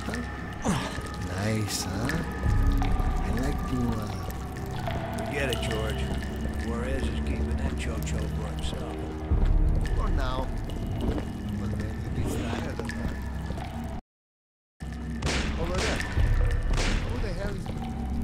Nice, huh? I like to, Forget it, George. Juarez is keeping that Chocho for himself. for now. But maybe he's tired of that. Over there. Who the hell is...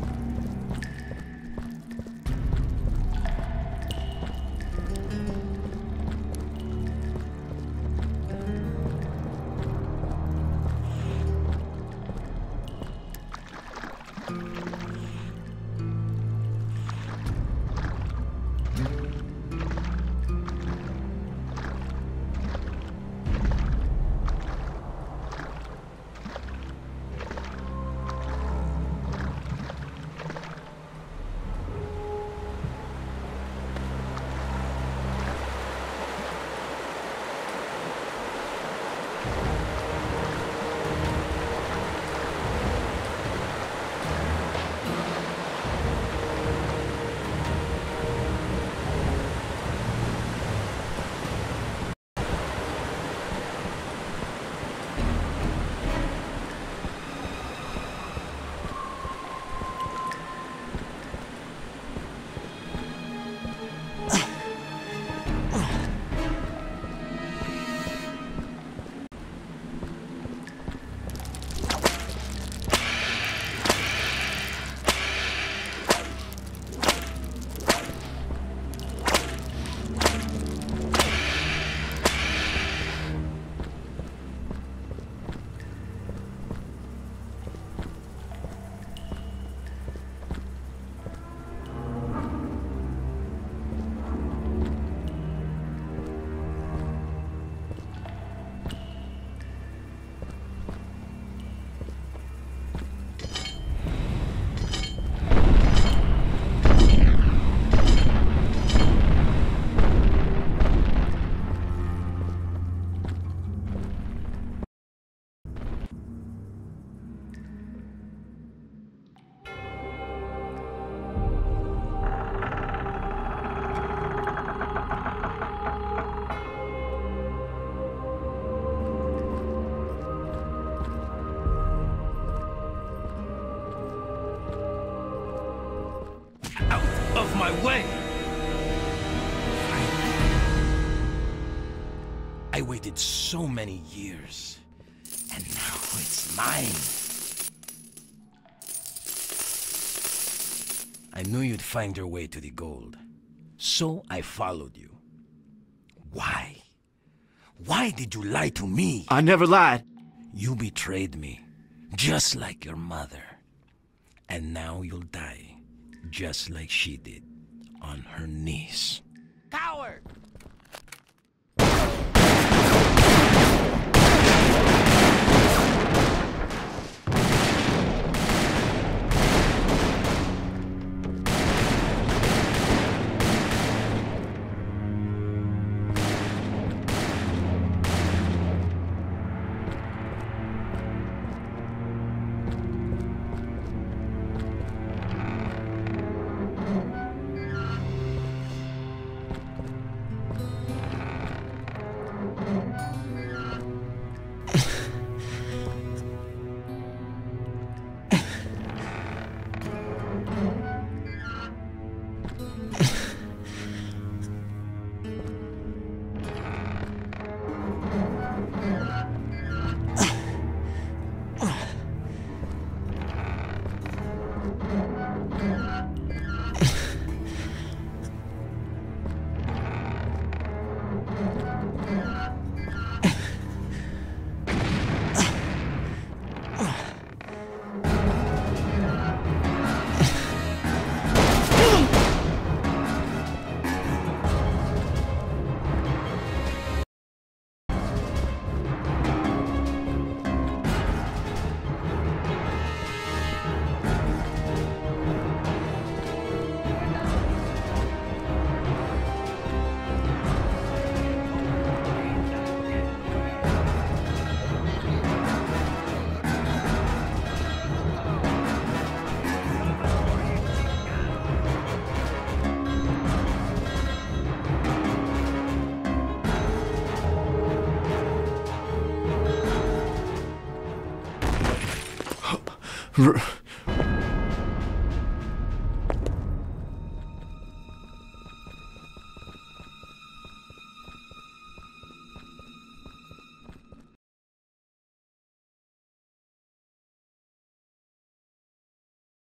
Of my way! I waited so many years, and now it's mine. I knew you'd find your way to the gold, so I followed you. Why? Why did you lie to me? I never lied. You betrayed me, just like your mother. And now you'll die, just like she did, on her knees. Coward! R-